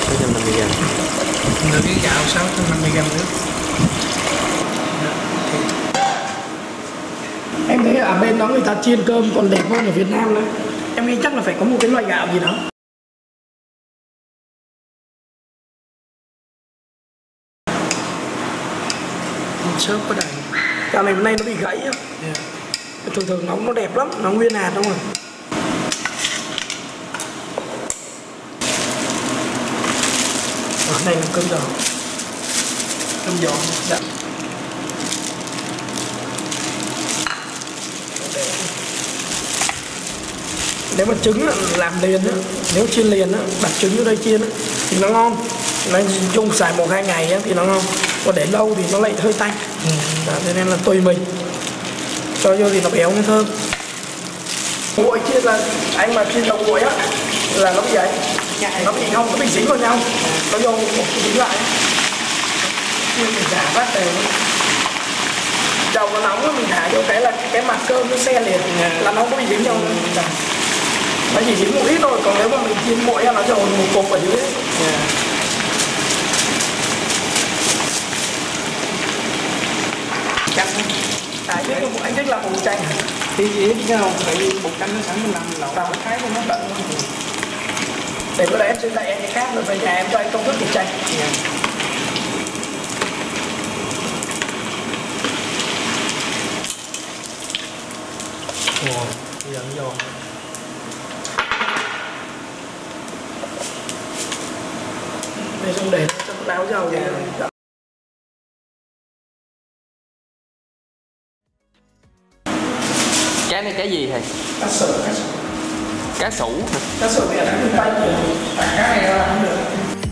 650g. Nửa ký gạo 650g nước. Em thấy ở bên đó người ta chiên cơm còn đẹp hơn ở Việt Nam nữa. Em nghĩ chắc là phải có một cái loại gạo gì đó. Xốp có đầy. Gạo này hôm nay nó bị gãy á. Thường nó đẹp lắm, nó nguyên hạt đúng không? Này là cơm giò. Cơm giò. Dạ. Nếu mà trứng làm liền á, nếu chiên liền á, đặt trứng vô đây chiên á thì nó ngon. Nó chung xài 1-2 ngày á thì nó ngon. Còn để lâu thì nó lại hơi tanh. Thế nên là tùy mình. Cho vô thì nó béo nó thơm. Nguội chiên là anh mà chiên đầu nguội á là nó bị vậy. Nó bị không, nó bị dính vào nhau. Nó vô một dính lại. Chiên thì giả phát đều. Dầu nó nóng á, mình thả vô cái là cái mặt cơm nó xe liền là nó không có bị dính nhau. Nó chỉ dính một ít thôi, còn nếu mà mình chiên nguội nó dầu một cục ở dưới ấy. Canh anh thích làm bột chanh hả? Thì ít không, tại vì bột chanh nó sẵn mình làm lẩu tao thái cho nó đậm. Để bữa nay em sẽ dạy em cái khác rồi về nhà em cho anh công thức bột chanh. Rồi, bây giờ nó vô. Đây xong để cho nó ráo dầu vậy. Trái này trái gì thầy? Cá sấu. Cá sủ hả? Cá sấu này là cái tay nhiều, tại cá này là không được.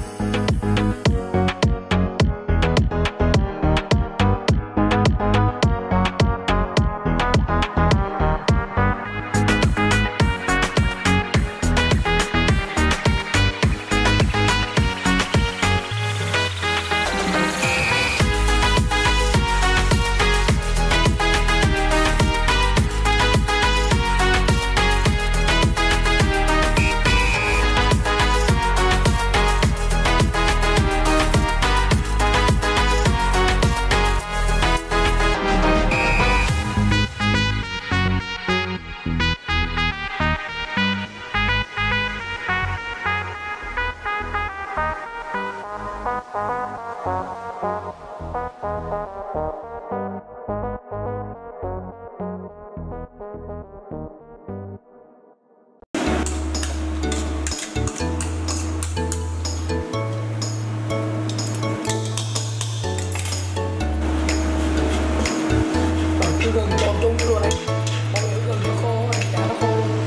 Gừng trộn chung luôn này, mọi người gừng nó khô này, cá nó khô luôn.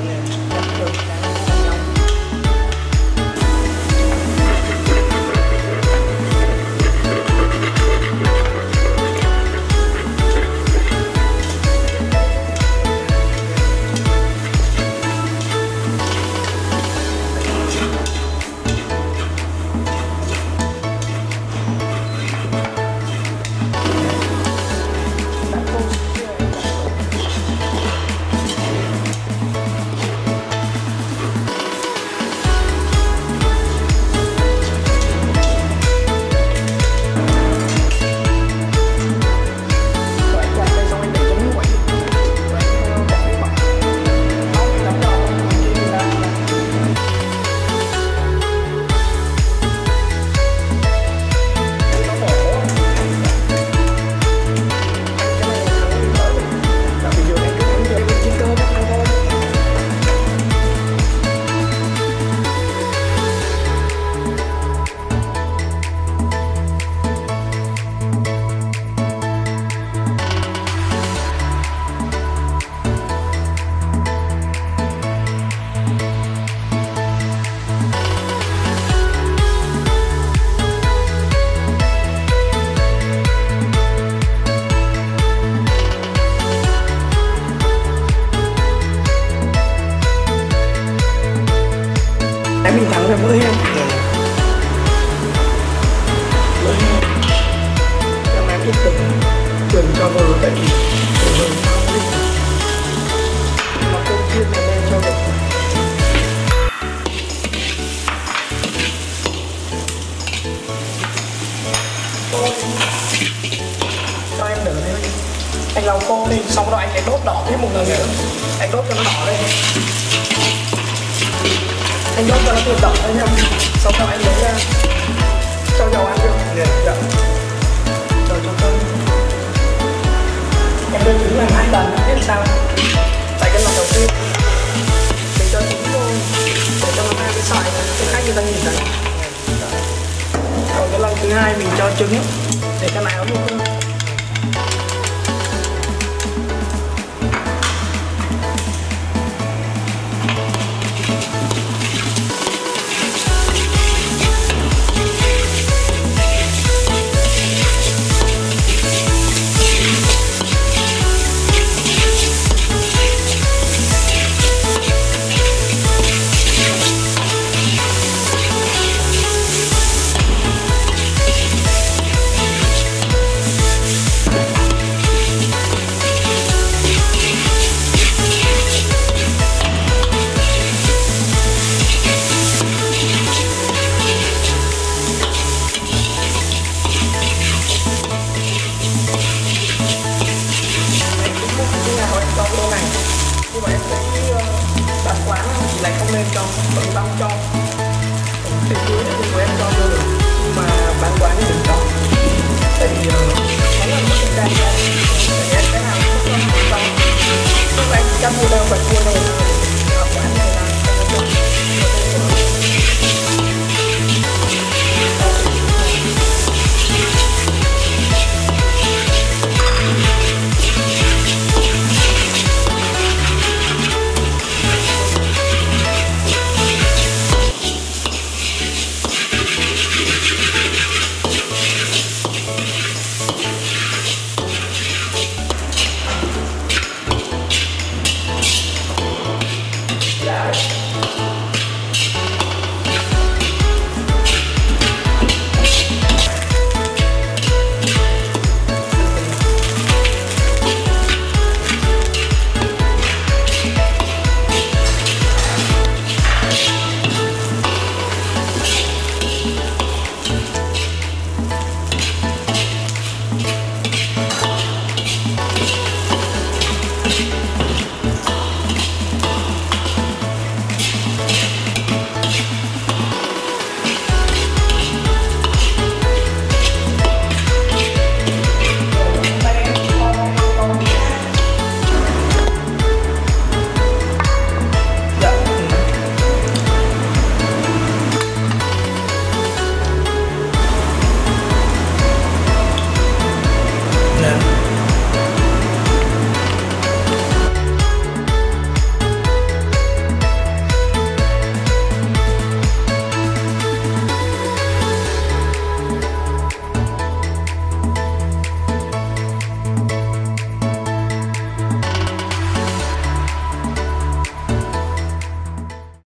Em mình thắng về mỡ heo. Mỡ heo. Em ít từng cho vừa tại vì nó cơm chiên này lên cho được. Anh lau khô đi, xong rồi anh lại đốt đỏ thêm một lần nữa. Anh đốt cho nó đỏ lên. Anh đốt cho nó thêm đỏ lên nha. Xong rồi anh lấy cho dầu ăn vô. Dạ. Rồi cho cơm. Em đưa trứng làm 2 lần, biết sao? Tại cái lần đầu tiên mình cho trứng vô để cho nó hai cái sợi này, cái khách người ta nhìn thấy. Còn cái lần thứ hai mình cho trứng để cái này nó vô cơm. Lại không nên cho vẫn tao cho thì cuối thì của em cho vô được, nhưng mà bán quán thì đừng cho, tại vì nó là một cái